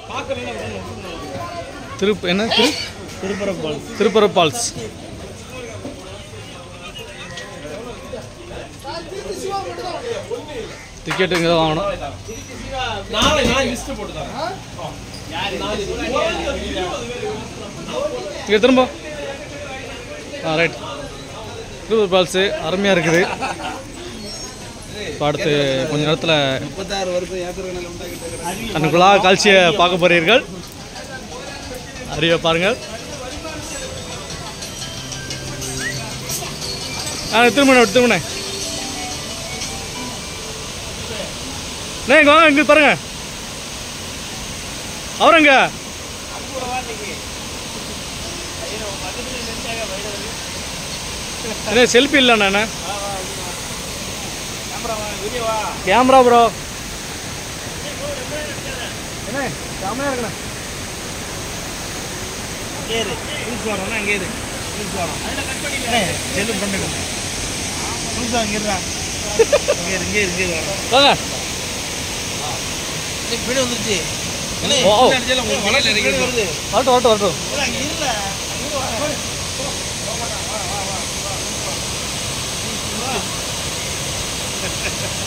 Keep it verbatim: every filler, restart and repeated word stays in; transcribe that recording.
திருப்பு என்ன திரு திருப்பரப்பால் திருப்பரப்பால்ஸ் டிக்கெட் இங்கே தான் வாங்கணும். இங்கே திரும்ப ஆ ரைட். திருப்பூர் பால்ஸு அருமையாக இருக்குது. இப்போ அடுத்து கொஞ்ச நேரத்தில் அந்த குழா காட்சியை பார்க்க போகிறீர்கள். அறிய பாருங்கள். ஆ திருமண திருமண வாங்க இங்கே பாருங்க. அவரங்க என்ன செல்ஃபி இல்லை நான் கேமரா ப்ரோ என்ன கேமரா இருக்குண்ணா கேரு ரூல்ஸ் வரணும் அங்கே இரு ரூல்ஸ் வரும் செல்லு பண்ணுங்க ரூல்ஸ் அங்கேறா இங்கே இங்கே இங்கே வரும் வாங்க வீடு வந்துருச்சு வரட்டும் வரட்டும் வரட்டும் இல்லை